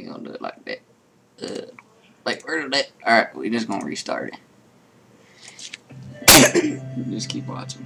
ain't gonna do it like that. Wait, where did that? Alright, we just gonna restart it. Just keep watching.